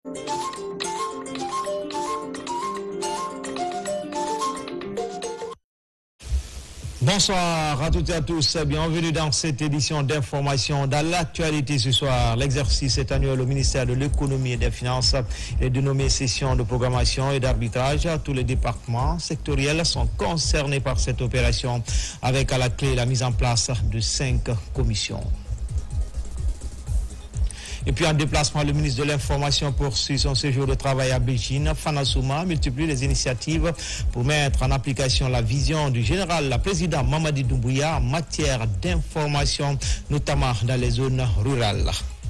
Bonsoir à toutes et à tous, bienvenue dans cette édition d'information. Dans l'actualité ce soir, l'exercice est annuel au ministère de l'économie et des finances est dénommé session de programmation et d'arbitrage. Tous les départements sectoriels sont concernés par cette opération avec à la clé la mise en place de 5 commissions. Et puis en déplacement, le ministre de l'Information poursuit son séjour de travail à Beijing. Fana Souma multiplie les initiatives pour mettre en application la vision du général, la président Mamadi Doumbouya en matière d'information, notamment dans les zones rurales.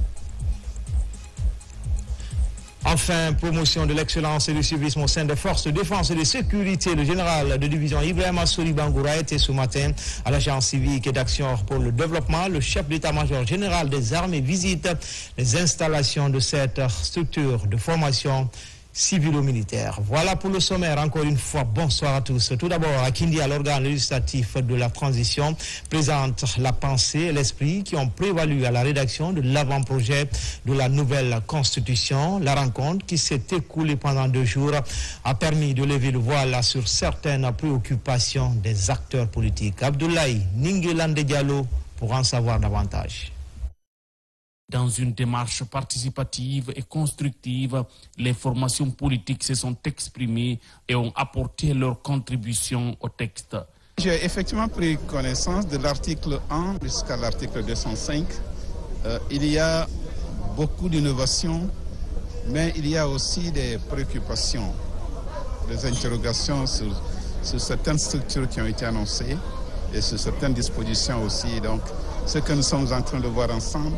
Enfin, promotion de l'excellence et du civisme au sein des forces de défense et de sécurité. Le général de division Ibrahim Assouri Bangoura était ce matin à l'agence civique et d'action pour le développement. Le chef d'état-major général des armées visite les installations de cette structure de formation civilo-militaire. Voilà pour le sommaire. Encore une fois, bonsoir à tous. Tout d'abord, Akindia, l'organe législatif de la transition, présente la pensée et l'esprit qui ont prévalu à la rédaction de l'avant-projet de la nouvelle constitution. La rencontre qui s'est écoulée pendant 2 jours a permis de lever le voile sur certaines préoccupations des acteurs politiques. Abdoulaye Ningelande Diallo pour en savoir davantage. Dans une démarche participative et constructive, les formations politiques se sont exprimées et ont apporté leur contribution au texte. J'ai effectivement pris connaissance de l'article 1 jusqu'à l'article 205. Il y a beaucoup d'innovations, mais il y a aussi des préoccupations, des interrogations sur certaines structures qui ont été annoncées et sur certaines dispositions aussi. Donc, ce que nous sommes en train de voir ensemble,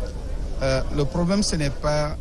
le problème, ce n'est pas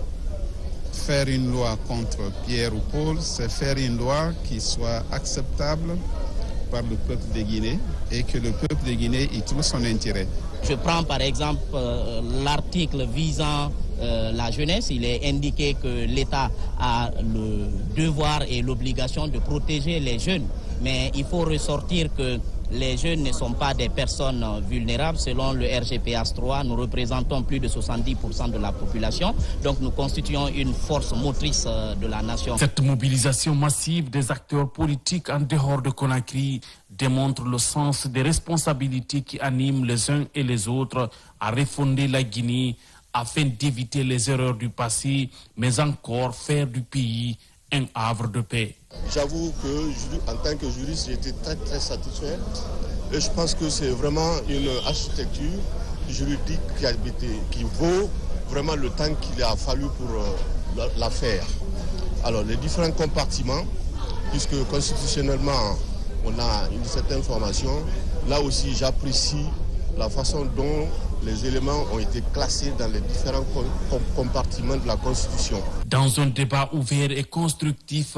faire une loi contre Pierre ou Paul, c'est faire une loi qui soit acceptable par le peuple de Guinée et que le peuple de Guinée y trouve son intérêt. Je prends par exemple l'article visant la jeunesse. Il est indiqué que l'État a le devoir et l'obligation de protéger les jeunes. Mais il faut ressortir que les jeunes ne sont pas des personnes vulnérables. Selon le RGPH 3, nous représentons plus de 70% de la population. Donc nous constituons une force motrice de la nation. Cette mobilisation massive des acteurs politiques en dehors de Conakry démontre le sens des responsabilités qui animent les uns et les autres à refonder la Guinée afin d'éviter les erreurs du passé, mais encore faire du pays un havre de paix. J'avoue que, en tant que juriste, j'ai été très satisfait. Et je pense que c'est vraiment une architecture juridique qui vaut vraiment le temps qu'il a fallu pour la faire. Alors, les différents compartiments, puisque constitutionnellement, on a une certaine formation, là aussi, j'apprécie la façon dont les éléments ont été classés dans les différents compartiments de la Constitution. Dans un débat ouvert et constructif,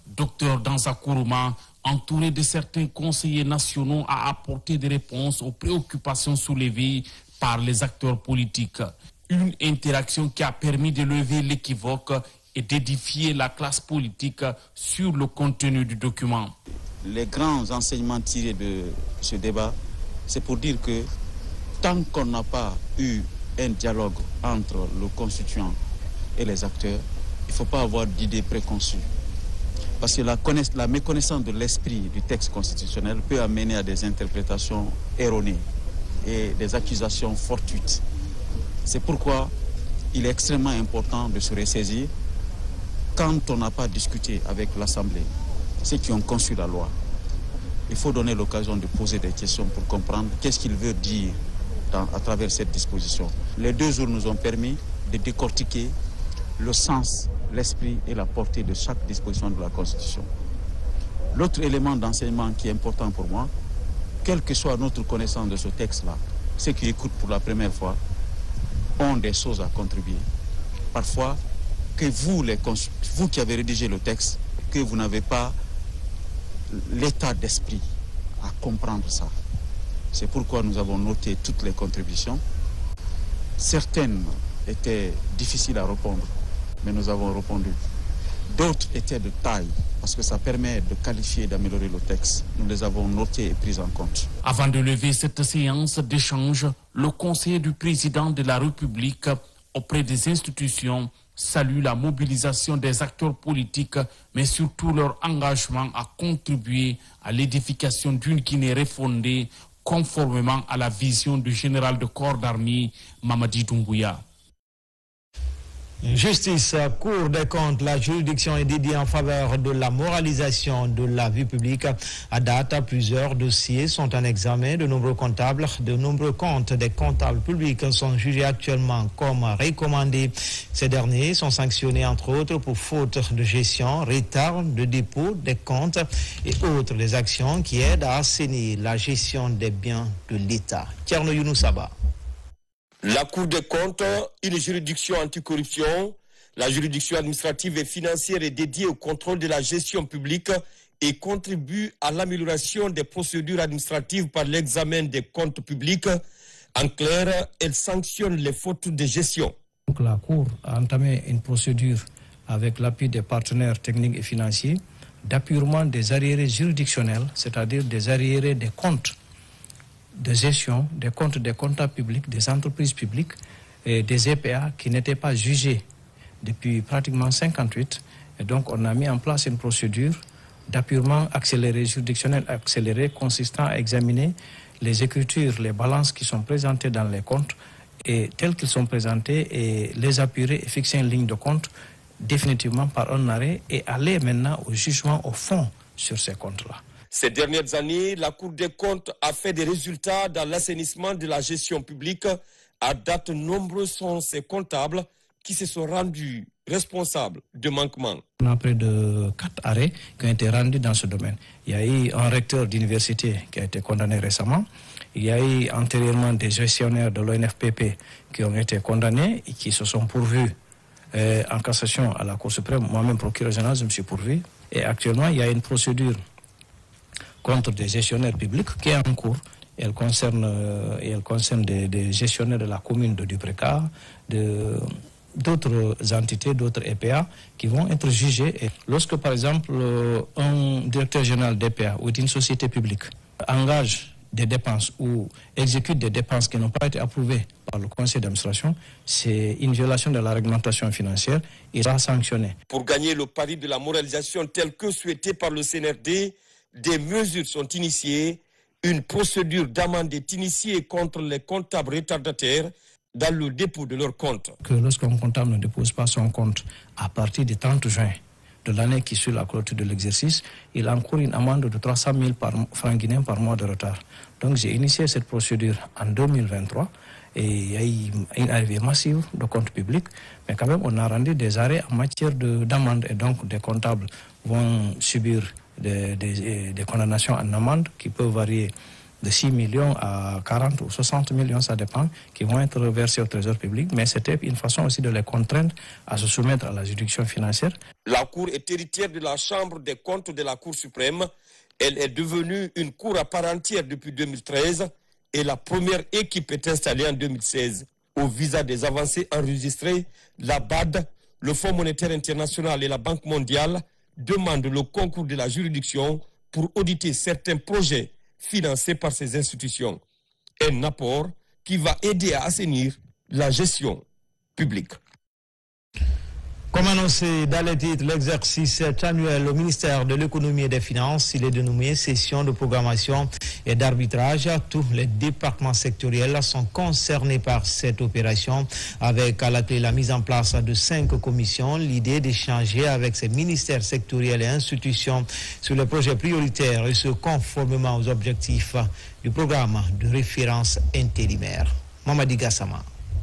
Dr Danza Kourouma, entouré de certains conseillers nationaux, a apporté des réponses aux préoccupations soulevées par les acteurs politiques. Une interaction qui a permis de lever l'équivoque et d'édifier la classe politique sur le contenu du document. Les grands enseignements tirés de ce débat, c'est pour dire que tant qu'on n'a pas eu un dialogue entre le constituant et les acteurs, il ne faut pas avoir d'idées préconçues. Parce que la méconnaissance de l'esprit du texte constitutionnel peut amener à des interprétations erronées et des accusations fortuites. C'est pourquoi il est extrêmement important de se ressaisir quand on n'a pas discuté avec l'Assemblée, ceux qui ont conçu la loi. Il faut donner l'occasion de poser des questions pour comprendre qu'est-ce qu'il veut dire à travers cette disposition. Les 2 jours nous ont permis de décortiquer le sens, l'esprit et la portée de chaque disposition de la Constitution. L'autre élément d'enseignement qui est important pour moi, quelle que soit notre connaissance de ce texte-là, ceux qui écoutent pour la première fois ont des choses à contribuer. Parfois, que vous qui avez rédigé le texte, que vous n'avez pas l'état d'esprit à comprendre ça. C'est pourquoi nous avons noté toutes les contributions. Certaines étaient difficiles à répondre, mais nous avons répondu. D'autres étaient de taille, parce que ça permet de qualifier et d'améliorer le texte. Nous les avons notées et prises en compte. Avant de lever cette séance d'échange, le conseiller du président de la République auprès des institutions salue la mobilisation des acteurs politiques, mais surtout leur engagement à contribuer à l'édification d'une Guinée refondée conformément à la vision du général de corps d'armée Mamadi Doumbouya. Justice, Cour des comptes, la juridiction est dédiée en faveur de la moralisation de la vie publique. À date, plusieurs dossiers sont en examen. De nombreux comptes des comptables publics sont jugés actuellement comme recommandés. Ces derniers sont sanctionnés entre autres pour faute de gestion, retard de dépôt des comptes et autres des actions qui aident à assainir la gestion des biens de l'État. Tierno Younoussaba. La Cour des comptes, une juridiction anticorruption, la juridiction administrative et financière est dédiée au contrôle de la gestion publique et contribue à l'amélioration des procédures administratives par l'examen des comptes publics. En clair, elle sanctionne les fautes de gestion. Donc, la Cour a entamé une procédure avec l'appui des partenaires techniques et financiers d'appurement des arriérés juridictionnels, c'est-à-dire des arriérés des comptes de gestion, des comptes des comptables publics, des entreprises publiques et des EPA qui n'étaient pas jugés depuis pratiquement 58. Et donc on a mis en place une procédure d'appurement accéléré, juridictionnel accéléré, consistant à examiner les écritures, les balances qui sont présentées dans les comptes et tels qu'ils sont présentés et les apurer et fixer une ligne de compte définitivement par un arrêt et aller maintenant au jugement au fond sur ces comptes-là. Ces dernières années, la Cour des comptes a fait des résultats dans l'assainissement de la gestion publique. À date, nombreux sont ces comptables qui se sont rendus responsables de manquements. On a près de 4 arrêts qui ont été rendus dans ce domaine. Il y a eu un recteur d'université qui a été condamné récemment. Il y a eu antérieurement des gestionnaires de l'ONFPP qui ont été condamnés et qui se sont pourvus en cassation à la Cour suprême. Moi-même, procureur général, je me suis pourvu. Et actuellement, il y a une procédure contre des gestionnaires publics qui est en cours. Elle concerne des gestionnaires de la commune de Dupréca, d'autres entités, d'autres EPA qui vont être jugés. Et lorsque, par exemple, un directeur général d'EPA ou d'une société publique engage des dépenses ou exécute des dépenses qui n'ont pas été approuvées par le conseil d'administration, c'est une violation de la réglementation financière. Il sera sanctionné. Pour gagner le pari de la moralisation tel que souhaité par le CNRD, des mesures sont initiées. Une procédure d'amende est initiée contre les comptables retardataires dans le dépôt de leur compte. Que lorsqu'un comptable ne dépose pas son compte à partir du 30 juin de l'année qui suit la clôture de l'exercice, il encourt une amende de 300 000 francs guinéens par mois de retard. Donc j'ai initié cette procédure en 2023 et il y a eu une arrivée massive de comptes publics, mais quand même on a rendu des arrêts en matière d'amende et donc des comptables vont subir des condamnations en amende qui peuvent varier de 6 millions à 40 ou 60 millions, ça dépend, qui vont être versés au trésor public, mais c'était une façon aussi de les contraindre à se soumettre à la juridiction financière. La Cour est héritière de la Chambre des comptes de la Cour suprême. Elle est devenue une cour à part entière depuis 2013 et la première équipe est installée en 2016. Au visa des avancées enregistrées, la BAD, le Fonds monétaire international et la Banque mondiale demandent le concours de la juridiction pour auditer certains projets financés par ces institutions. Un apport qui va aider à assainir la gestion publique. Comme annoncé dans les titres, l'exercice annuel au ministère de l'économie et des finances, il est dénommé session de programmation et d'arbitrage. Tous les départements sectoriels sont concernés par cette opération avec à la clé la mise en place de 5 commissions. L'idée d'échanger avec ces ministères sectoriels et institutions sur les projets prioritaires et ce conformément aux objectifs du programme de référence intérimaire. Mamadi Gassama.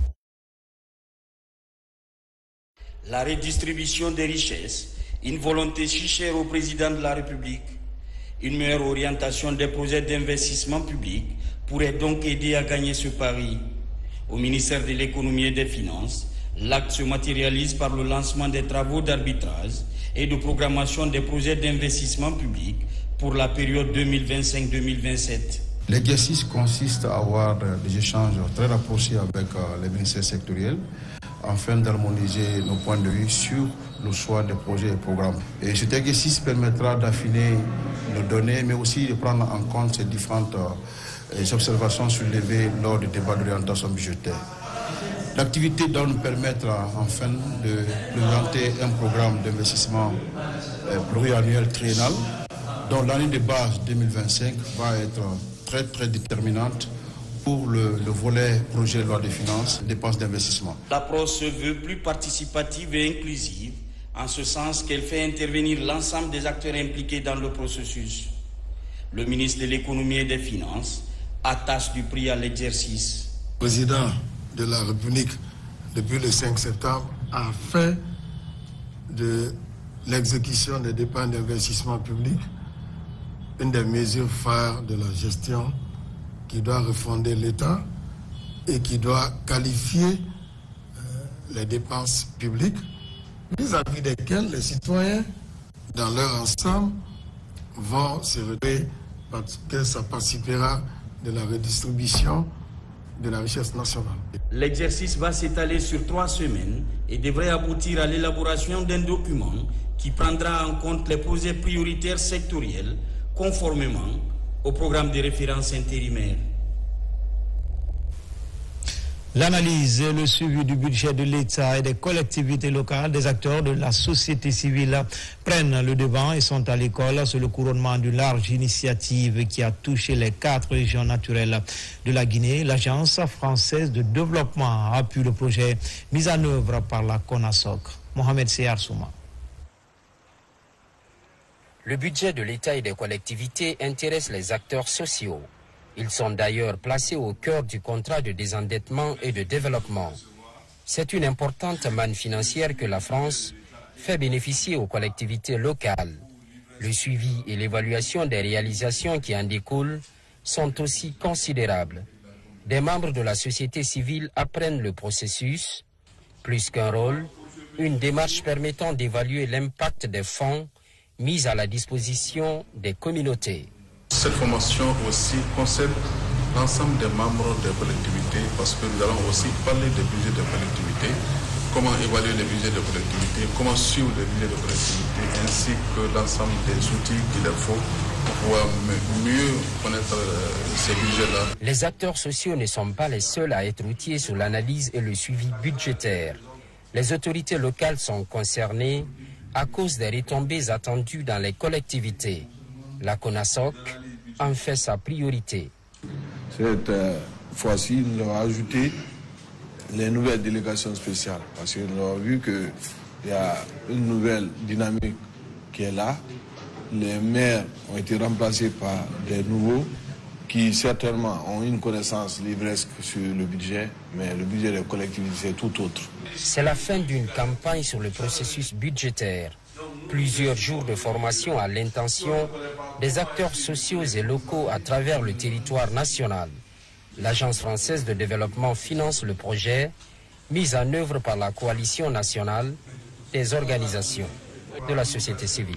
La redistribution des richesses, une volonté si chère au président de la République, une meilleure orientation des projets d'investissement public pourrait donc aider à gagner ce pari. Au ministère de l'économie et des finances, l'acte se matérialise par le lancement des travaux d'arbitrage et de programmation des projets d'investissement public pour la période 2025-2027. L'exercice consiste à avoir des échanges très rapprochés avec les ministères sectoriels afin d'harmoniser nos points de vue sur le choix des projets et programmes. Et cet exercice permettra d'affiner nos données, mais aussi de prendre en compte ces différentes observations soulevées lors du débat d'orientation budgétaire. L'activité doit nous permettre enfin de présenter un programme d'investissement pluriannuel triennal dont l'année de base 2025 va être très très déterminante pour le volet projet de loi de finances, dépenses d'investissement. L'approche se veut plus participative et inclusive, en ce sens qu'elle fait intervenir l'ensemble des acteurs impliqués dans le processus. Le ministre de l'économie et des finances attache du prix à l'exercice. Le président de la République, depuis le 5 septembre, a fait de l'exécution des dépenses d'investissement public une des mesures phares de la gestion qui doit refonder l'État et qui doit qualifier les dépenses publiques, vis-à-vis desquelles les citoyens, dans leur ensemble, vont se retrouver parce que ça participera de la redistribution de la richesse nationale. L'exercice va s'étaler sur 3 semaines et devrait aboutir à l'élaboration d'un document qui prendra en compte les projets prioritaires sectoriels conformément au programme de référence intérimaire. L'analyse et le suivi du budget de l'État et des collectivités locales, des acteurs de la société civile prennent le devant et sont à l'école sur le couronnement d'une large initiative qui a touché les 4 régions naturelles de la Guinée. L'Agence française de développement appuie le projet mis en œuvre par la CONASOC. Mohamed Seyar Souma. Le budget de l'État et des collectivités intéresse les acteurs sociaux. Ils sont d'ailleurs placés au cœur du contrat de désendettement et de développement. C'est une importante manne financière que la France fait bénéficier aux collectivités locales. Le suivi et l'évaluation des réalisations qui en découlent sont aussi considérables. Des membres de la société civile apprennent le processus. Plus qu'un rôle, une démarche permettant d'évaluer l'impact des fonds mis à la disposition des communautés. Cette formation aussi concerne l'ensemble des membres des collectivités parce que nous allons aussi parler des budgets des collectivités, comment évaluer les budgets des collectivités, comment suivre les budgets des collectivités ainsi que l'ensemble des outils qu'il faut pour pouvoir mieux connaître ces budgets-là. Les acteurs sociaux ne sont pas les seuls à être outillés sur l'analyse et le suivi budgétaire. Les autorités locales sont concernées à cause des retombées attendues dans les collectivités. La CONASOC en fait sa priorité. Cette fois-ci, nous avons ajouté les nouvelles délégations spéciales parce que nous avons vu qu'il y a une nouvelle dynamique qui est là. Les maires ont été remplacés par des nouveaux qui certainement ont une connaissance livresque sur le budget, mais le budget des collectivités c'est tout autre. C'est la fin d'une campagne sur le processus budgétaire. Plusieurs jours de formation à l'intention des acteurs sociaux et locaux à travers le territoire national. L'Agence française de développement finance le projet, mis en œuvre par la coalition nationale des organisations de la société civile.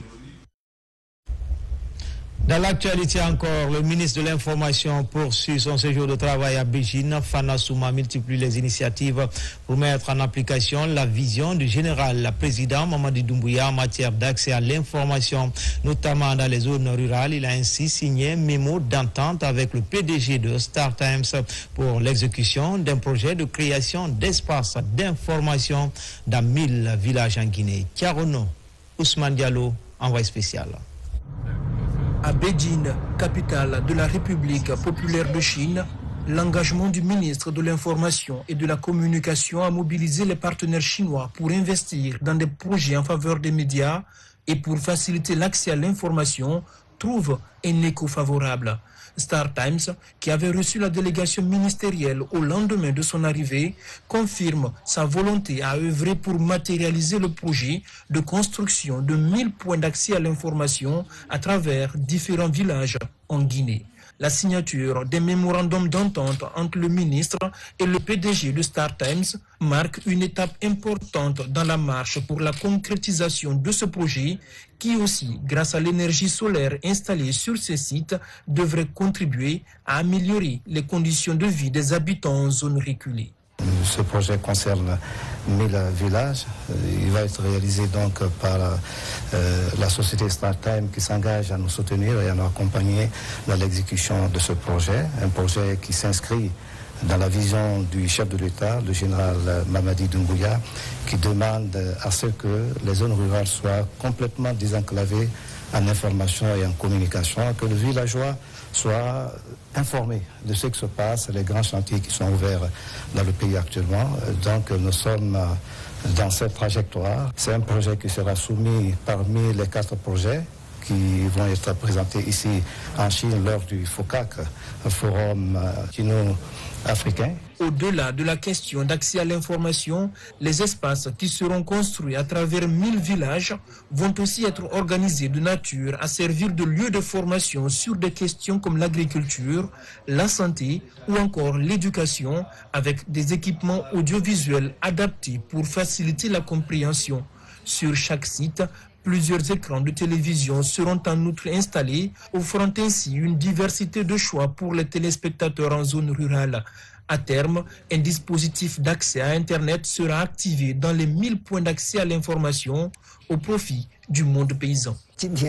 Dans l'actualité encore, le ministre de l'Information poursuit son séjour de travail à Beijing. Fana Souma multiplie les initiatives pour mettre en application la vision du général président Mamadi Doumbouya en matière d'accès à l'information, notamment dans les zones rurales. Il a ainsi signé un mémo d'entente avec le PDG de Star Times pour l'exécution d'un projet de création d'espaces d'information dans 1000 villages en Guinée. Kiarono, Ousmane Diallo, envoyé spécial. À Beijing, capitale de la République populaire de Chine, l'engagement du ministre de l'Information et de la Communication a mobilisé les partenaires chinois pour investir dans des projets en faveur des médias et pour faciliter l'accès à l'information trouve un écho favorable. Star Times, qui avait reçu la délégation ministérielle au lendemain de son arrivée, confirme sa volonté à œuvrer pour matérialiser le projet de construction de 1000 points d'accès à l'information à travers différents villages en Guinée. La signature des mémorandums d'entente entre le ministre et le PDG de Star Times marque une étape importante dans la marche pour la concrétisation de ce projet qui aussi, grâce à l'énergie solaire installée sur ces sites, devrait contribuer à améliorer les conditions de vie des habitants en zone reculée. Ce projet concerne 1000 villages. Il va être réalisé donc par la société StarTime qui s'engage à nous soutenir et à nous accompagner dans l'exécution de ce projet. Un projet qui s'inscrit dans la vision du chef de l'État, le général Mamadi Doumbouya, qui demande à ce que les zones rurales soient complètement désenclavées en information et en communication, que le villageois soit informé de ce qui se passe, les grands chantiers qui sont ouverts dans le pays actuellement. Donc nous sommes dans cette trajectoire. C'est un projet qui sera soumis parmi les 4 projets qui vont être présentés ici en Chine lors du FOCAC, Forum Chino-Africain. Au-delà de la question d'accès à l'information, les espaces qui seront construits à travers 1000 villages vont aussi être organisés de nature à servir de lieu de formation sur des questions comme l'agriculture, la santé ou encore l'éducation, avec des équipements audiovisuels adaptés pour faciliter la compréhension. Sur chaque site, plusieurs écrans de télévision seront en outre installés, offrant ainsi une diversité de choix pour les téléspectateurs en zone rurale. À terme, un dispositif d'accès à Internet sera activé dans les 1000 points d'accès à l'information au profit du monde paysan.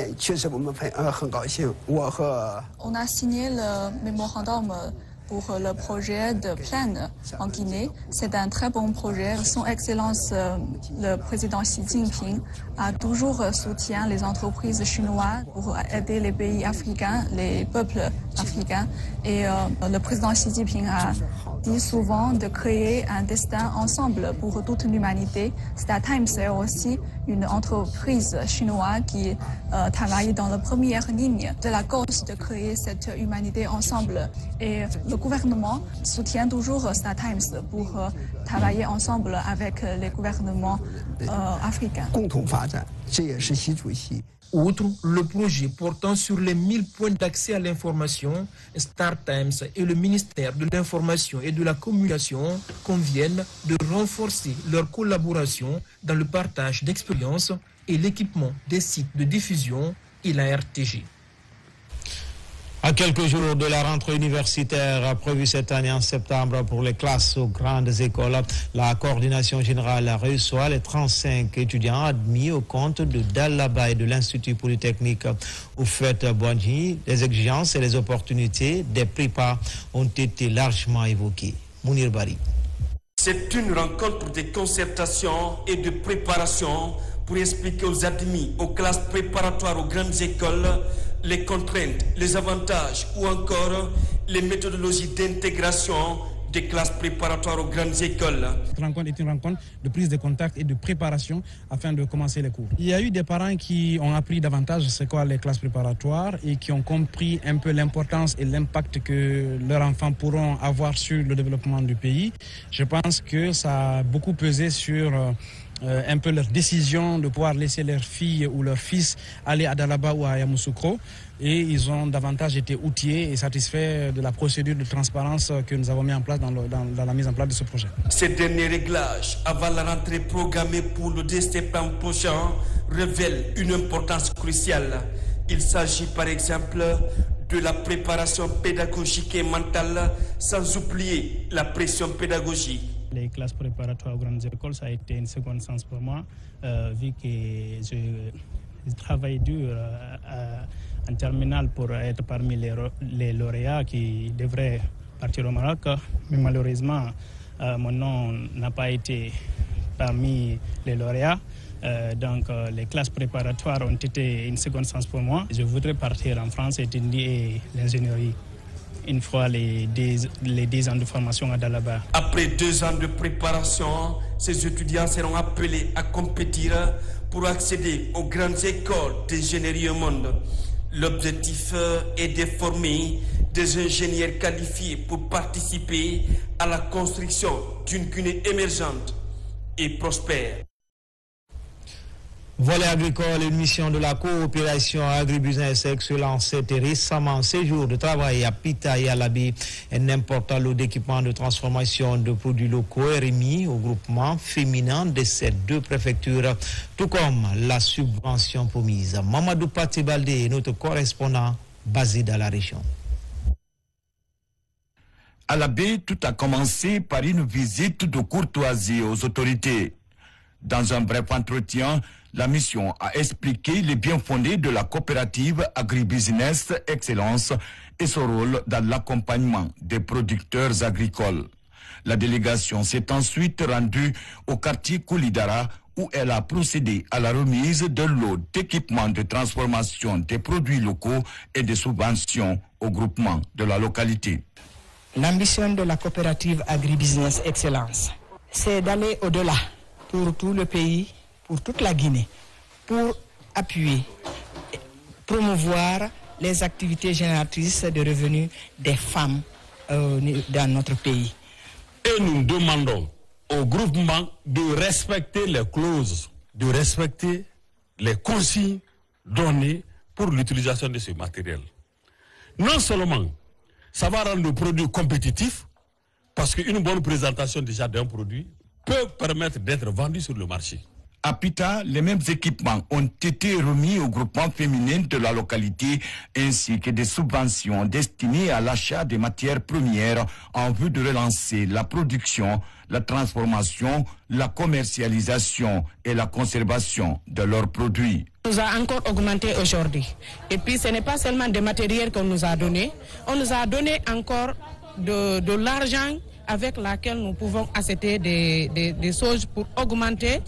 On a signé le mémorandum pour le projet de plaine en Guinée. C'est un très bon projet. Son Excellence, le président Xi Jinping, a toujours soutenu les entreprises chinoises pour aider les pays africains, les peuples africains. Et le président Xi Jinping a dit souvent de créer un destin ensemble pour toute l'humanité. StarTimes est aussi une entreprise chinoise qui travaille dans la première ligne de la cause de créer cette humanité ensemble. Et le gouvernement soutient toujours StarTimes pour travailler ensemble avec les gouvernements africains. Outre le projet portant sur les 1000 points d'accès à l'information, StarTimes et le ministère de l'Information et de la Communication conviennent de renforcer leur collaboration dans le partage d'expériences et l'équipement des sites de diffusion et la RTG. À quelques jours de la rentrée universitaire prévue cette année en septembre pour les classes aux grandes écoles, la coordination générale reçoit les 35 étudiants admis au compte de Dalaba et de l'Institut Polytechnique Houphouët-Boigny. Les exigences et les opportunités des prépas ont été largement évoquées. Mounir Bari. C'est une rencontre de concertation et de préparation pour expliquer aux admis aux classes préparatoires aux grandes écoles les contraintes, les avantages ou encore les méthodologies d'intégration des classes préparatoires aux grandes écoles. Cette rencontre est une rencontre de prise de contact et de préparation afin de commencer les cours. Il y a eu des parents qui ont appris davantage c'est quoi les classes préparatoires et qui ont compris un peu l'importance et l'impact que leurs enfants pourront avoir sur le développement du pays. Je pense que ça a beaucoup pesé sur un peu leur décision de pouvoir laisser leurs filles ou leurs fils aller à Dalaba ou à Yamoussoukro, et ils ont davantage été outillés et satisfaits de la procédure de transparence que nous avons mis en place dans la mise en place de ce projet. Ces derniers réglages avant la rentrée programmée pour le 10 septembre prochain révèlent une importance cruciale. Il s'agit par exemple de la préparation pédagogique et mentale, sans oublier la pression pédagogique. Les classes préparatoires aux grandes écoles, ça a été une seconde chance pour moi, vu que je travaille dur en terminale pour être parmi les lauréats qui devraient partir au Maroc. Mais malheureusement, mon nom n'a pas été parmi les lauréats. Donc les classes préparatoires ont été une seconde chance pour moi. Je voudrais partir en France et étudier l'ingénierie une fois les 10 ans de formation à Dalaba. Après 2 ans de préparation, ces étudiants seront appelés à compétir pour accéder aux grandes écoles d'ingénierie au monde. L'objectif est de former des ingénieurs qualifiés pour participer à la construction d'une Guinée émergente et prospère. Volet agricole, une mission de la coopération agribusiness excellence était récemment en séjour de travail à Pita et à Labi. Un important lot d'équipements de transformation de produits locaux est remis au groupement féminin de ces 2 préfectures, tout comme la subvention promise. Mamadou Patibalde est notre correspondant basé dans la région. À Labi, tout a commencé par une visite de courtoisie aux autorités. Dans un bref entretien, la mission a expliqué les bien fondés de la coopérative agribusiness excellence et son rôle dans l'accompagnement des producteurs agricoles. La délégation s'est ensuite rendue au quartier Koulidara où elle a procédé à la remise de lots d'équipements de transformation des produits locaux et des subventions au groupement de la localité. L'ambition de la coopérative Agribusiness Excellence, c'est d'aller au-delà pour tout le pays, pour toute la Guinée, pour appuyer, promouvoir les activités génératrices de revenus des femmes dans notre pays. Et nous demandons au groupement de respecter les clauses, de respecter les consignes données pour l'utilisation de ce matériel. Non seulement ça va rendre le produit compétitif, parce qu'une bonne présentation déjà d'un produit peut permettre d'être vendu sur le marché. À Pita, les mêmes équipements ont été remis au groupement féminin de la localité ainsi que des subventions destinées à l'achat des matières premières en vue de relancer la production, la transformation, la commercialisation et la conservation de leurs produits. On nous a encore augmenté aujourd'hui. Et puis ce n'est pas seulement des matériels qu'on nous a donné, on nous a donné encore de l'argent avec laquelle nous pouvons acheter des choses pour augmenter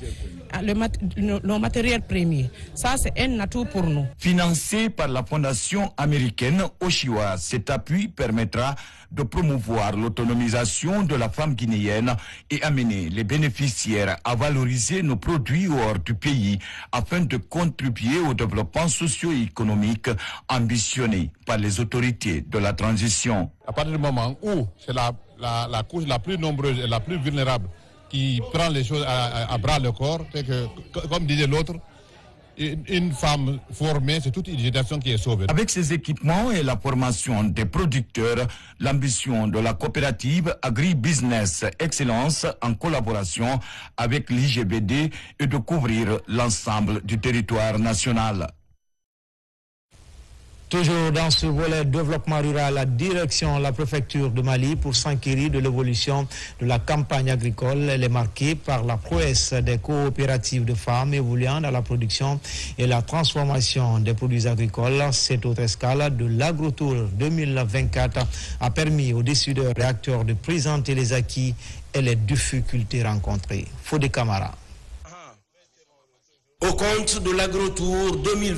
nos matériels premiers. Ça, c'est un atout pour nous. Financé par la fondation américaine Oshiwa, cet appui permettra de promouvoir l'autonomisation de la femme guinéenne et amener les bénéficiaires à valoriser nos produits hors du pays afin de contribuer au développement socio-économique ambitionné par les autorités de la transition. À partir du moment où c'est la couche la plus nombreuse et la plus vulnérable qui prend les choses à bras le corps, c'est que, comme disait l'autre, une femme formée, c'est toute une génération qui est sauvée. Avec ces équipements et la formation des producteurs, l'ambition de la coopérative Agribusiness Excellence en collaboration avec l'IGBD est de couvrir l'ensemble du territoire national. Toujours dans ce volet développement rural, la préfecture de Mali pour s'enquérir de l'évolution de la campagne agricole. Elle est marquée par la prouesse des coopératives de femmes évoluant dans la production et la transformation des produits agricoles. Cette autre escale de l'Agrotour 2024 a permis aux décideurs et acteurs de présenter les acquis et les difficultés rencontrées. Fodé Camara. Au compte de l'Agrotour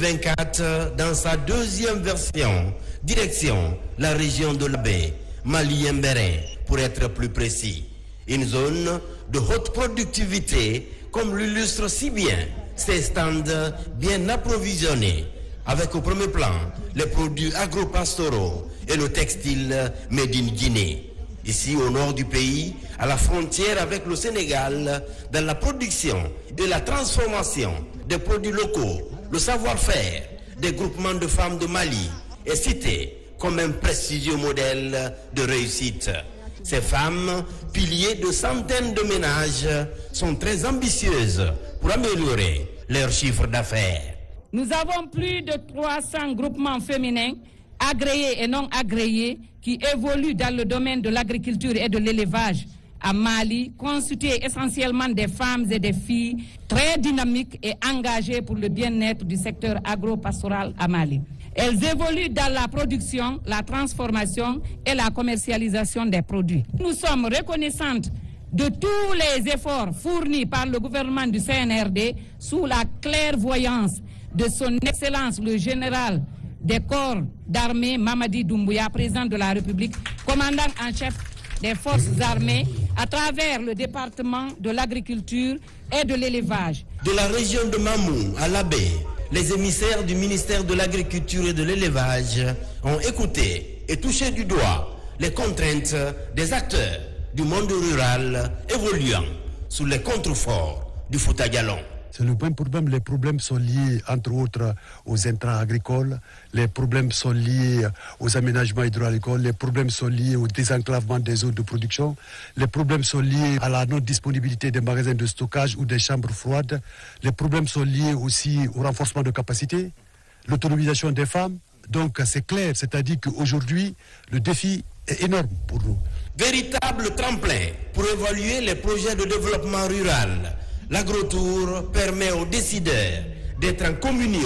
2024, dans sa deuxième version, direction la région de l'Abbé, Mali-Mbérin, pour être plus précis. Une zone de haute productivité, comme l'illustre si bien ces stands bien approvisionnés, avec au premier plan les produits agro-pastoraux et le textile made in Guinée. Ici, au nord du pays, à la frontière avec le Sénégal, dans la production et la transformation des produits locaux, le savoir-faire des groupements de femmes de Mali est cité comme un prestigieux modèle de réussite. Ces femmes, piliers de centaines de ménages, sont très ambitieuses pour améliorer leur chiffre d'affaires. Nous avons plus de 300 groupements féminins, agréés et non agréés, qui évoluent dans le domaine de l'agriculture et de l'élevage à Mali, constitués essentiellement des femmes et des filles très dynamiques et engagées pour le bien-être du secteur agro-pastoral à Mali. Elles évoluent dans la production, la transformation et la commercialisation des produits. Nous sommes reconnaissantes de tous les efforts fournis par le gouvernement du CNRD sous la clairvoyance de son Excellence le général des corps d'armée Mamadi Doumbouya, président de la République, commandant en chef des forces armées, à travers le département de l'agriculture et de l'élevage. De la région de Mamou à l'Abbé, les émissaires du ministère de l'Agriculture et de l'Élevage ont écouté et touché du doigt les contraintes des acteurs du monde rural évoluant sous les contreforts du Fouta Djallon. C'est le même problème. Les problèmes sont liés, entre autres, aux intrants agricoles. Les problèmes sont liés aux aménagements hydro-agricoles. Les problèmes sont liés au désenclavement des zones de production. Les problèmes sont liés à la non-disponibilité des magasins de stockage ou des chambres froides. Les problèmes sont liés aussi au renforcement de capacités, l'autonomisation des femmes. Donc c'est clair, c'est-à-dire qu'aujourd'hui, le défi est énorme pour nous. Véritable tremplin pour évaluer les projets de développement rural. L'Agrotour permet aux décideurs d'être en communion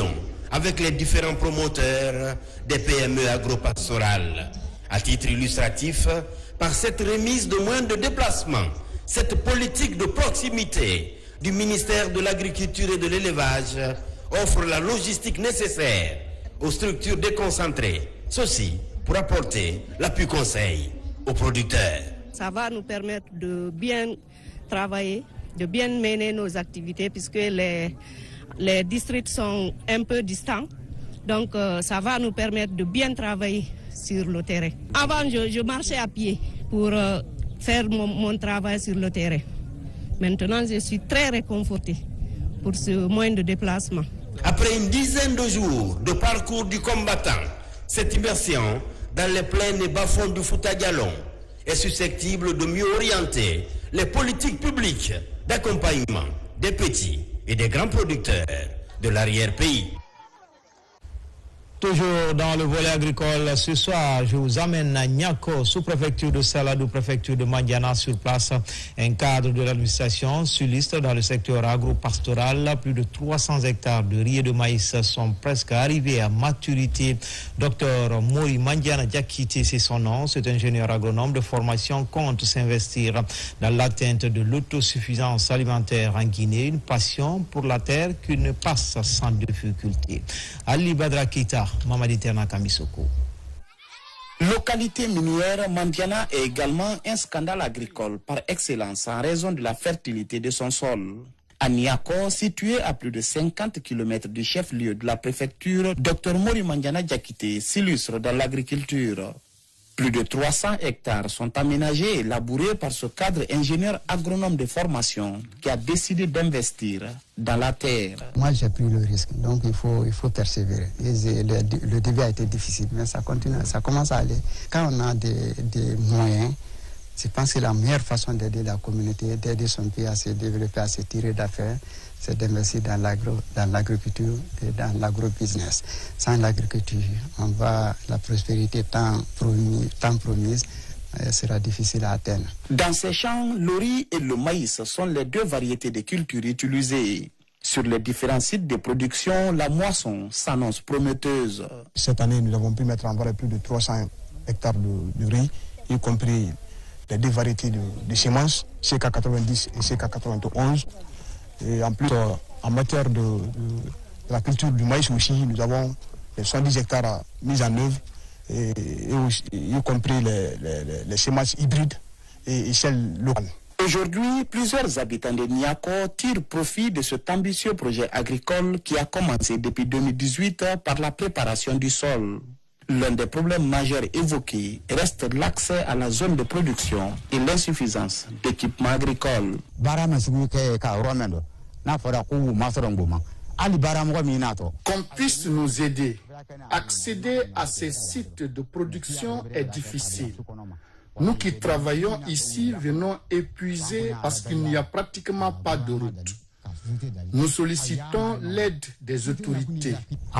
avec les différents promoteurs des PME agropastorales. À titre illustratif, par cette remise de moyens de déplacement, cette politique de proximité du ministère de l'Agriculture et de l'Élevage offre la logistique nécessaire aux structures déconcentrées. Ceci pour apporter l'appui conseil aux producteurs. Ça va nous permettre de bien travailler, de bien mener nos activités puisque les districts sont un peu distants. Donc ça va nous permettre de bien travailler sur le terrain. Avant, je marchais à pied pour faire mon travail sur le terrain. Maintenant, je suis très réconfortée pour ce moyen de déplacement. Après une dizaine de jours de parcours du combattant, cette immersion dans les plaines et bas-fonds du Fouta Djallon est susceptible de mieux orienter les politiques publiques d'accompagnement des petits et des grands producteurs de l'arrière-pays. Toujours dans le volet agricole, ce soir, je vous amène à Niako, sous-préfecture de Saladou, préfecture de Mandiana, sur place. Un cadre de l'administration suliste dans le secteur agro-pastoral. Plus de 300 hectares de riz et de maïs sont presque arrivés à maturité. Docteur Mori Mandiana Diakité, c'est son nom. C'est ingénieur agronome de formation, compte s'investir dans l'atteinte de l'autosuffisance alimentaire en Guinée. Une passion pour la terre qui ne passe sans difficulté. Ali Badra Keita, Mamadi Terna Kamisoko. Localité minière, Mandiana est également un scandale agricole par excellence en raison de la fertilité de son sol. À Niako, situé à plus de 50 km du chef-lieu de la préfecture, Dr Mori Mandiana Diakité s'illustre dans l'agriculture. Plus de 300 hectares sont aménagés et labourés par ce cadre ingénieur agronome de formation qui a décidé d'investir dans la terre. Moi, j'ai pris le risque, donc il faut persévérer. Le début a été difficile, mais ça continue, ça commence à aller. Quand on a des moyens, je pense que la meilleure façon d'aider la communauté, d'aider son pays à se développer, à se tirer d'affaires, c'est d'investir dans l'agriculture et dans l'agro-business. Sans l'agriculture, la prospérité tant promise sera difficile à atteindre. Dans ces champs, le riz et le maïs sont les deux variétés de cultures utilisées. Sur les différents sites de production, la moisson s'annonce prometteuse. Cette année, nous avons pu mettre en valeur plus de 300 hectares de riz, y compris les deux variétés de semences, CK90 et CK91. Et en plus, en matière de la culture du maïs aussi, nous avons les 110 hectares mis en œuvre, y compris les semences hybrides et celles locales. Aujourd'hui, plusieurs habitants de Niako tirent profit de cet ambitieux projet agricole qui a commencé depuis 2018 par la préparation du sol. L'un des problèmes majeurs évoqués reste l'accès à la zone de production et l'insuffisance d'équipements agricoles. Qu'on puisse nous aider. Accéder à ces sites de production est difficile. Nous qui travaillons ici venons épuisés parce qu'il n'y a pratiquement pas de route. Nous sollicitons l'aide des autorités.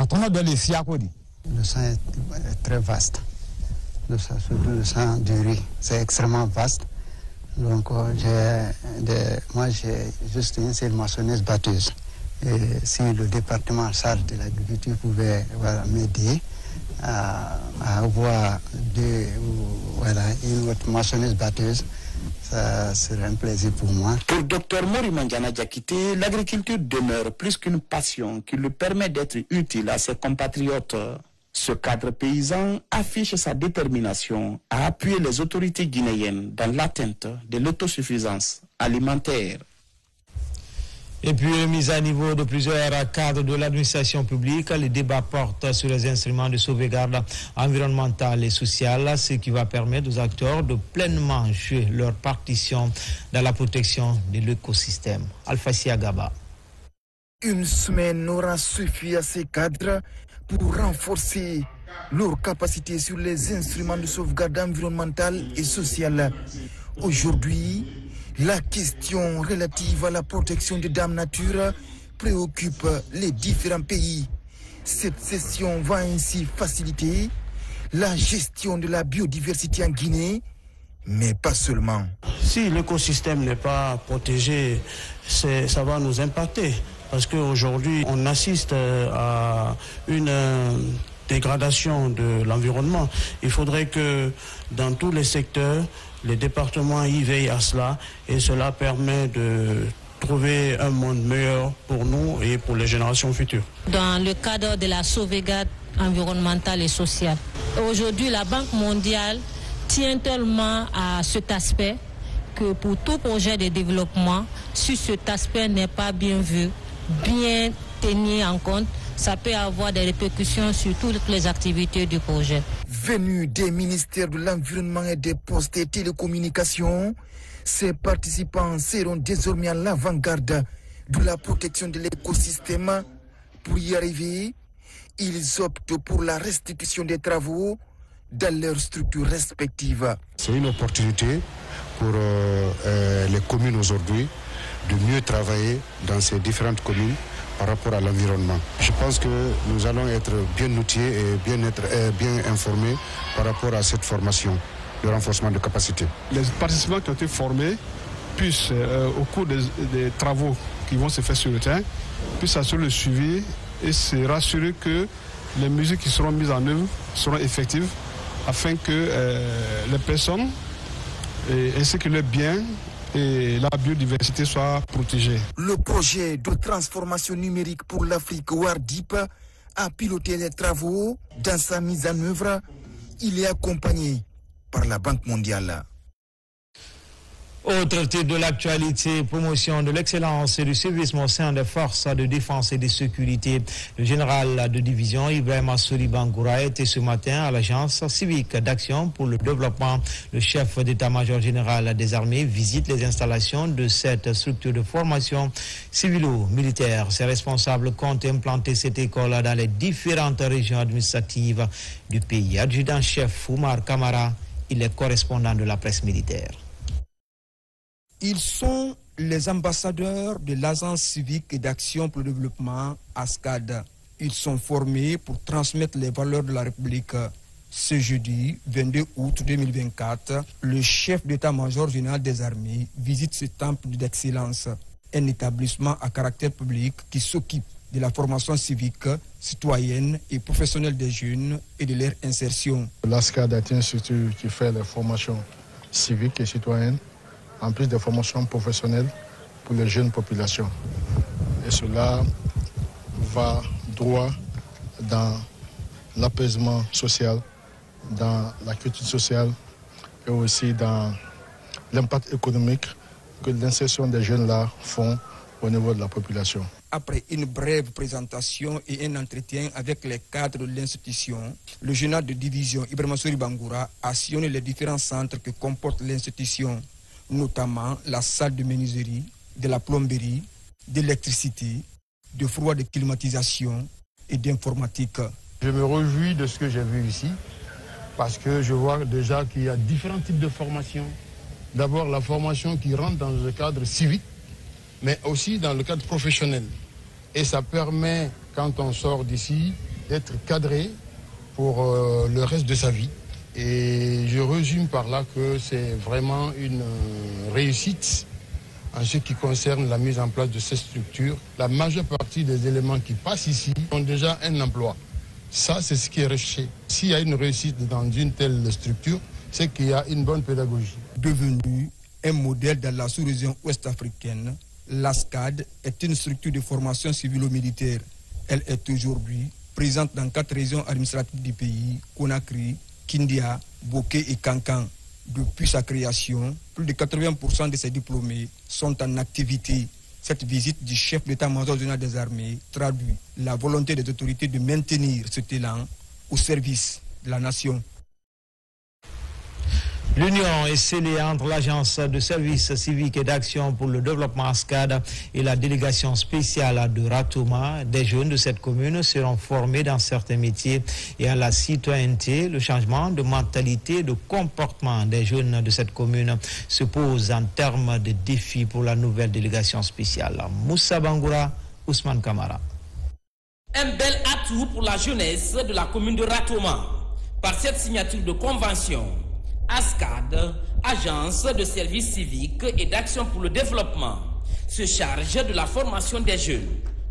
Le sang est très vaste. Surtout le sang du riz, c'est extrêmement vaste. Donc moi j'ai juste une seule moissonneuse batteuse. Et si le département en charge de l'agriculture pouvait m'aider à avoir une autre moissonneuse batteuse, ça serait un plaisir pour moi. Pour Dr Mori Mandiana Diakité, l'agriculture demeure plus qu'une passion qui lui permet d'être utile à ses compatriotes. Ce cadre paysan affiche sa détermination à appuyer les autorités guinéennes dans l'atteinte de l'autosuffisance alimentaire. Et puis, mise à niveau de plusieurs cadres de l'administration publique, les débats portent sur les instruments de sauvegarde environnementale et sociale, ce qui va permettre aux acteurs de pleinement jouer leur partition dans la protection de l'écosystème. Alpha Siagaba. Une semaine aura suffi à ces cadres pour renforcer leur capacité sur les instruments de sauvegarde environnementale et sociale. Aujourd'hui, la question relative à la protection de Dame Nature préoccupe les différents pays. Cette session va ainsi faciliter la gestion de la biodiversité en Guinée, mais pas seulement. Si l'écosystème n'est pas protégé, ça va nous impacter. parce qu'aujourd'hui, on assiste à une dégradation de l'environnement. Il faudrait que dans tous les secteurs, les départements y veillent à cela, et cela permet de trouver un monde meilleur pour nous et pour les générations futures. Dans le cadre de la sauvegarde environnementale et sociale, aujourd'hui, la Banque mondiale tient tellement à cet aspect que pour tout projet de développement, si cet aspect n'est pas bien vu, bien tenu en compte, ça peut avoir des répercussions sur toutes les activités du projet. Venus des ministères de l'Environnement et des Postes et Télécommunications, ces participants seront désormais à l'avant-garde de la protection de l'écosystème. Pour y arriver, ils optent pour la restitution des travaux dans leurs structures respectives. C'est une opportunité pour les communes aujourd'hui de mieux travailler dans ces différentes communes par rapport à l'environnement. Je pense que nous allons être bien outillés et bien informés par rapport à cette formation de renforcement de capacité. Les participants qui ont été formés puissent, au cours des travaux qui vont se faire sur le terrain, puissent assurer le suivi et se rassurer que les mesures qui seront mises en œuvre seront effectives afin que les personnes ainsi que les biens et la biodiversité soient protégés. Le projet de transformation numérique pour l'Afrique, WARDIP, a piloté les travaux. Dans sa mise en œuvre, il est accompagné par la Banque mondiale. Autre titre de l'actualité, promotion de l'excellence et du service au sein des forces de défense et de sécurité. Le général de division Ibrahim Assouri Bangoura était ce matin à l'agence civique d'action pour le développement. Le chef d'état-major général des armées visite les installations de cette structure de formation civilo-militaire. Ses responsables comptent implanter cette école dans les différentes régions administratives du pays. Adjudant-chef Oumar Kamara, il est correspondant de la presse militaire. Ils sont les ambassadeurs de l'Agence civique d'action pour le développement, ASCAD. Ils sont formés pour transmettre les valeurs de la République. Ce jeudi 22 août 2024, le chef d'état-major général des armées visite ce temple d'excellence, un établissement à caractère public qui s'occupe de la formation civique, citoyenne et professionnelle des jeunes et de leur insertion. L'ASCAD est une structure qui fait les formations civiques et citoyennes, en plus des formations professionnelles pour les jeunes populations. Et cela va droit dans l'apaisement social, dans la culture sociale et aussi dans l'impact économique que l'insertion des jeunes là font au niveau de la population. Après une brève présentation et un entretien avec les cadres de l'institution, le général de division Ibrahim Assouri Bangoura a sillonné les différents centres que comporte l'institution, notamment la salle de menuiserie, de la plomberie, d'électricité, de froid de climatisation et d'informatique. Je me réjouis de ce que j'ai vu ici parce que je vois déjà qu'il y a différents types de formations. D'abord la formation qui rentre dans le cadre civique, mais aussi dans le cadre professionnel. Et ça permet, quand on sort d'ici, d'être cadré pour le reste de sa vie. Et je résume par là que c'est vraiment une réussite en ce qui concerne la mise en place de ces structures. La majeure partie des éléments qui passent ici ont déjà un emploi. Ça, c'est ce qui est recherché. S'il y a une réussite dans une telle structure, c'est qu'il y a une bonne pédagogie. Devenue un modèle dans la sous-région ouest-africaine, l'ASCAD est une structure de formation civilo-militaire. Elle est aujourd'hui présente dans 4 régions administratives du pays, Conakry, Kindia, Bokeh et Kankan. Depuis sa création, plus de 80% de ses diplômés sont en activité. Cette visite du chef d'état-major général des armées traduit la volonté des autorités de maintenir cet élan au service de la nation. L'union est scellée entre l'Agence de services civiques et d'action pour le développement ASCAD et la délégation spéciale de Ratouma. Des jeunes de cette commune seront formés dans certains métiers et à la citoyenneté. Le changement de mentalité, de comportement des jeunes de cette commune se pose en termes de défis pour la nouvelle délégation spéciale. Moussa Bangoura, Ousmane Kamara. Un bel atout pour la jeunesse de la commune de Ratouma. Par cette signature de convention, ASCAD, Agence de services civiques et d'action pour le développement, se charge de la formation des jeunes.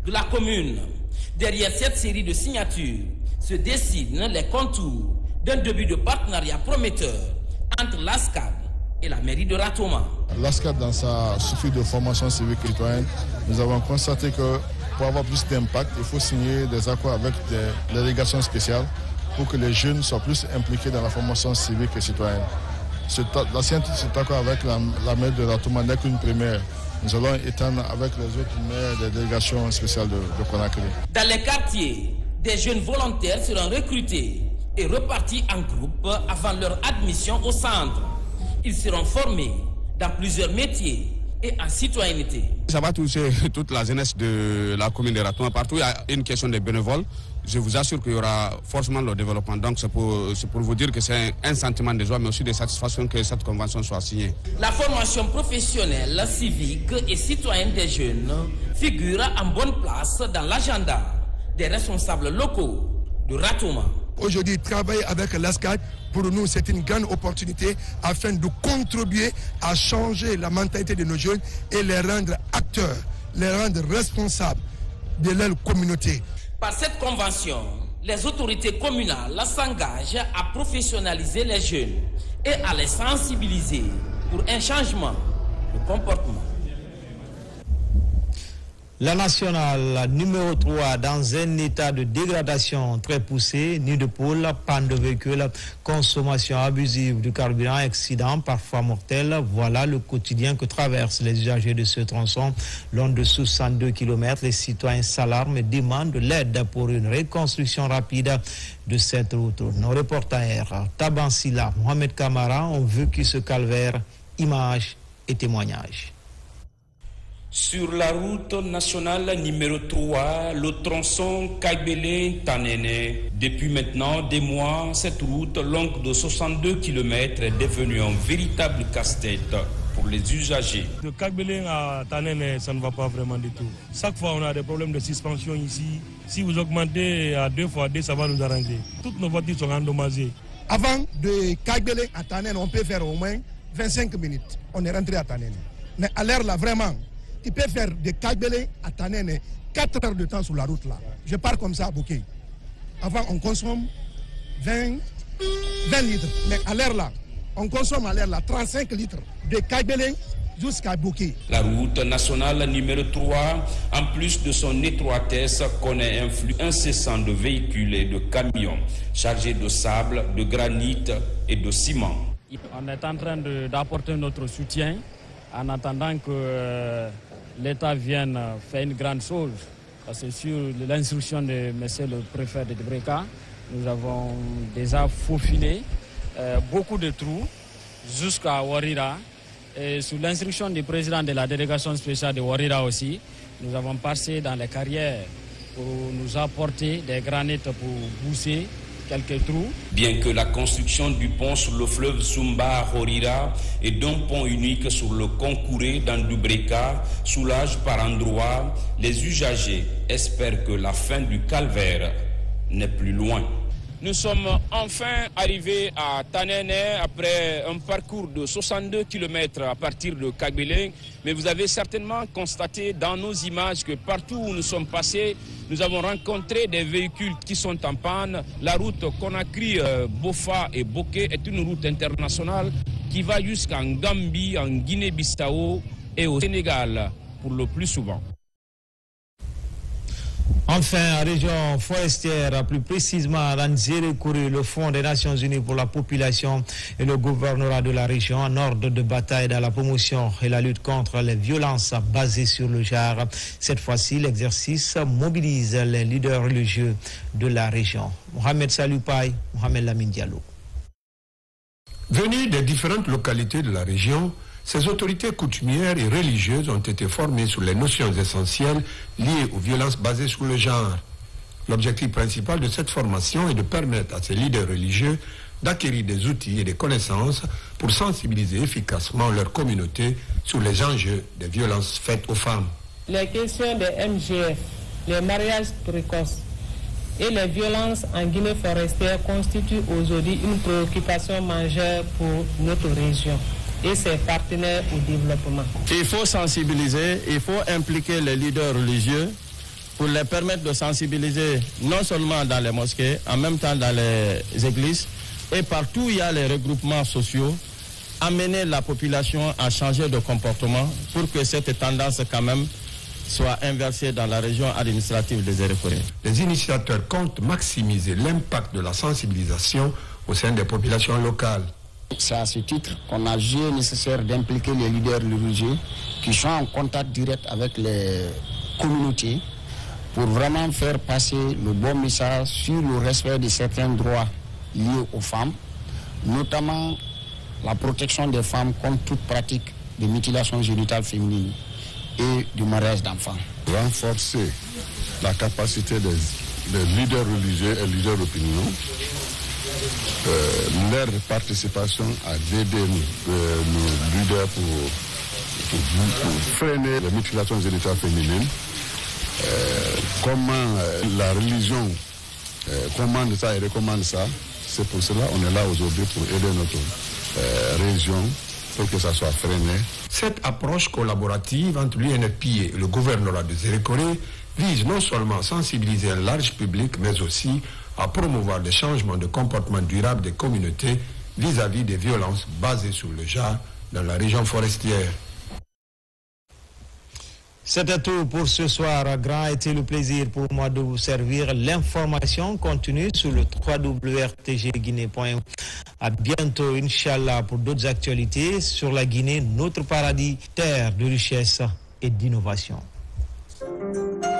de la commune. Derrière cette série de signatures se dessinent les contours d'un début de partenariat prometteur entre l'ASCAD et la mairie de Ratoma. L'ASCAD, dans sa suite de formation civique et citoyenne, nous avons constaté que pour avoir plus d'impact, il faut signer des accords avec des délégations spéciales pour que les jeunes soient plus impliqués dans la formation civique et citoyenne. Cet accord avec la mairie de Ratoma n'est qu'une première. Nous allons étendre avec les autres maires des délégations spéciales de Conakry. Dans les quartiers, des jeunes volontaires seront recrutés et repartis en groupe avant leur admission au centre. Ils seront formés dans plusieurs métiers et en citoyenneté. Ça va toucher toute la jeunesse de la commune de Ratoma. Partout, il y a une question de bénévoles. Je vous assure qu'il y aura forcément le développement. Donc c'est pour vous dire que c'est un sentiment de joie, mais aussi de satisfaction que cette convention soit signée. La formation professionnelle, civique et citoyenne des jeunes figure en bonne place dans l'agenda des responsables locaux de Ratoma. Aujourd'hui, travailler avec l'ASCAD, pour nous, c'est une grande opportunité afin de contribuer à changer la mentalité de nos jeunes et les rendre acteurs, les rendre responsables de leur communauté. Par cette convention, les autorités communales s'engagent à professionnaliser les jeunes et à les sensibiliser pour un changement de comportement. La nationale numéro 3 dans un état de dégradation très poussé, nid de poules, panne de véhicules, consommation abusive de carburant, accidents parfois mortels. Voilà le quotidien que traversent les usagers de ce tronçon. Long de 62 km, les citoyens s'alarment et demandent de l'aide pour une reconstruction rapide de cette route. Nos reporters Tabansila, Mohamed Kamara ont vécu ce calvaire, images et témoignages. Sur la route nationale numéro 3, le tronçon Kaybele-Tanene. Depuis maintenant des mois, cette route longue de 62 km est devenue un véritable casse-tête pour les usagers. De Kaybele à Tanene, ça ne va pas vraiment du tout. Chaque fois, on a des problèmes de suspension ici. Si vous augmentez à 2 fois 2, ça va nous arranger. Toutes nos voitures sont endommagées. Avant de Kaybele à Tanene, on peut faire au moins 25 minutes. On est rentré à Tanene. Mais à l'heure là, vraiment, il peut faire de Kaybele à Tanene 4 heures de temps sur la route là. Je pars comme ça à Bouquet. Avant, on consomme 20 litres. Mais à l'heure là, on consomme à l'heure là 35 litres de Kaybele jusqu'à Bouquet. La route nationale numéro 3, en plus de son étroitesse, connaît un flux incessant de véhicules et de camions chargés de sable, de granit et de ciment. On est en train d'apporter notre soutien en attendant que l'État vienne faire une grande chose. Parce que sur l'instruction de M. le préfet de Djibreka, nous avons déjà faufilé beaucoup de trous jusqu'à Warira. Et sous l'instruction du président de la délégation spéciale de Warira aussi, nous avons passé dans les carrières pour nous apporter des granites pour booster quelques trous. Bien que la construction du pont sur le fleuve Sumba à Horira et d'un pont unique sur le Konkouré dans Djibreka soulage par endroits, les usagers espèrent que la fin du calvaire n'est plus loin. Nous sommes enfin arrivés à Tanene après un parcours de 62 km à partir de Kaybele. Mais vous avez certainement constaté dans nos images que partout où nous sommes passés, nous avons rencontré des véhicules qui sont en panne. La route Conakry, Bofa et Bokeh est une route internationale qui va jusqu'en Gambie, en Guinée-Bissau et au Sénégal pour le plus souvent. Enfin, région forestière, plus précisément à Ranzérékouré, le Fonds des Nations Unies pour la population et le gouvernorat de la région en ordre de bataille dans la promotion et la lutte contre les violences basées sur le genre. Cette fois-ci, l'exercice mobilise les leaders religieux de la région. Mohamed Saloupaï, Mohamed Lamine Diallo. Venus des différentes localités de la région, ces autorités coutumières et religieuses ont été formées sur les notions essentielles liées aux violences basées sur le genre. L'objectif principal de cette formation est de permettre à ces leaders religieux d'acquérir des outils et des connaissances pour sensibiliser efficacement leur communauté sur les enjeux des violences faites aux femmes. Les questions des MGF, les mariages précoces et les violences en Guinée forestière constituent aujourd'hui une préoccupation majeure pour notre région et ses partenaires au développement. Il faut sensibiliser, il faut impliquer les leaders religieux pour les permettre de sensibiliser non seulement dans les mosquées, en même temps dans les églises et partout où il y a les regroupements sociaux, amener la population à changer de comportement pour que cette tendance quand même soit inversée dans la région administrative des Erekore. Les initiateurs comptent maximiser l'impact de la sensibilisation au sein des populations locales. C'est à ce titre qu'on a jugé nécessaire d'impliquer les leaders religieux qui sont en contact direct avec les communautés pour vraiment faire passer le bon message sur le respect de certains droits liés aux femmes, notamment la protection des femmes contre toute pratique de mutilation génitale féminine et du mariage d'enfants. Renforcer la capacité des leaders religieux et leaders d'opinion, leur participation à d'aider nos leaders pour freiner la mutilation génitale féminine, comment la religion commande ça et recommande ça. C'est pour cela qu'on est là aujourd'hui pour aider notre région pour que ça soit freiné. Cette approche collaborative entre l'UNFPA et le gouvernorat des Erekore vise non seulement à sensibiliser un large public, mais aussi à promouvoir des changements de comportement durable des communautés vis-à-vis des violences basées sur le genre dans la région forestière. C'était tout pour ce soir. Grand a été le plaisir pour moi de vous servir. L'information continue sur le www.rtgguinée.info. À bientôt, Inch'Allah, pour d'autres actualités sur la Guinée, notre paradis, terre de richesse et d'innovation.